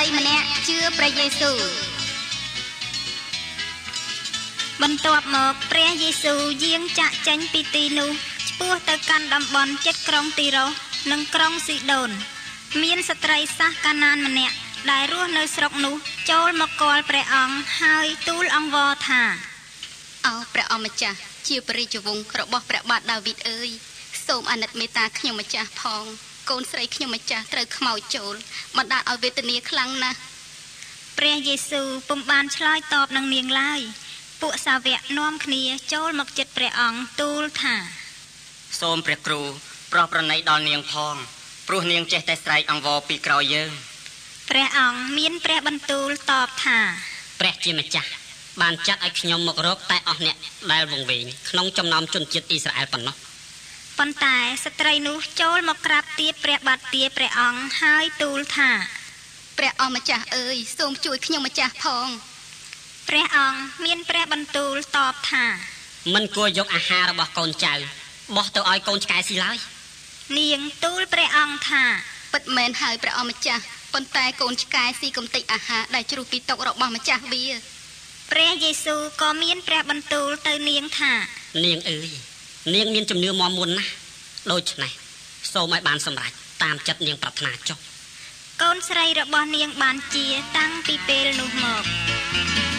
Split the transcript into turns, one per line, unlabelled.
ម្នាក់ជឿព្រះយេស៊ូវបន្ទាប់មកព្រះយេស៊ូវយាងចាក់ចេញពីទីនោះឆ្ពោះទៅកាន់តំបន់ជិតក្រុងទីរ៉ូសនិងក្រុងស៊ីដូនមានស្ត្រីសាសកាណានម្នាក់ដែលរស់នៅស្រុកនោះចូលមកគាល់ព្រះអង្គហើយទូលអង្វរថាអោព្រះអម្ចាស់ជាព្រះរាជវង្សរបស់ព្រះបាទដាវីតអើយសូមអាណិតមេត្តាខ្ញុំម្ចាស់ផងកូនស្រីខ្ញុំម្ចាស់ត្រូវខ្មោចចូលបណ្ដាលឲ្យវេទនាខ្លាំងណាស់ព្រះយេស៊ូវពុំបានឆ្លើយតបនឹងនាងឡើយពួកសាវកនាំគ្នាចូលមកជិតព្រះអង្គទូលថា
សូមព្រះគ្រូប្រោះប្រណីដល់នាងផងព្រោះនាងចេះតែស្រែកអង្វរពីក្រោយយើង
ព្រះអង្គមានព្រះបន្ទូលតបថា
ព្រះជាម្ចាស់បានចាត់ឲ្យខ្ញុំមករកតែអស់អ្នកដែលវង្វេងក្នុងចំណោមជនជាតិអ៊ីស្រាអែលប៉ុណ្ណោះ
ប៉ុន្តែស្ត្រីនោះចូលមកក្រាបទាបព្រះបាទទាព្រះអង្គហើយទូលថាព្រះអម្ចាស់អើយសូមជួយខ្ញុំម្ចាស់ផងព្រះអង្គមានព្រះបន្ទូលតបថា
មិនគួរយកអាហាររបស់កូនចៅបោះទៅឲ្យកូនឆ្កែស៊ីឡើយ
នាងទូលព្រះអង្គថាពិតមែនហើយព្រះអម្ចាស់ប៉ុន្តែកូនឆ្កែស៊ីកំតិចអាហារដែលជ្រុះពីតុរបស់ម្ចាស់វាព្រះយេស៊ូវក៏មានព្រះបន្ទូលទៅនាងថា
នាងអើយនាងមានជំនឿមាំមួនណាស់ដូច្នេះសូមឲ្យបានសម្រេចតាមចិត្តនាងប្រាថ្នាចុះ
កូនស្រីរបស់នាងបានជាតាំងពីពេលនោះមក